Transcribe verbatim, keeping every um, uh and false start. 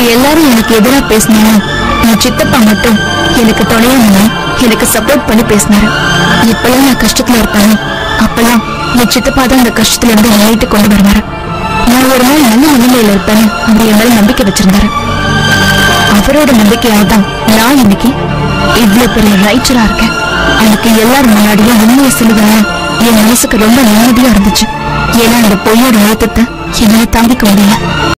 எல்லாரும் எனக்கு எதிராக பேசினாலும் என் சித்தப்பா மட்டும் எனக்கு துணையா நின்னு எனக்கு சப்போர்ட் பண்ணி பேசினாரு. இப்பெல்லாம் நான் கஷ்டத்துல இருப்பேன், அப்பெல்லாம் என் சித்தப்பா தான் அந்த கஷ்டத்துல இருந்து நைட்டு கொண்டு வருவாரு. நான் ஒரு நாள் நல்ல நிலைமையில இருப்பேன், அவர் என் மேல நம்பிக்கை வச்சிருந்தாரு. அவரோட நம்பிக்கையாதான் நான் இன்னைக்கு இவ்வளவு பெரிய ரைட்டரா இருக்கேன். அன்னைக்கு எல்லாரும் முன்னாடியும் உண்மையை சொல்லுவேன், என் மனசுக்கு ரொம்ப நிம்மதியா இருந்துச்சு. ஏன்னா அந்த பொய்யோட அழுத்தத்தை என்னால தாங்கிக்க முடியல.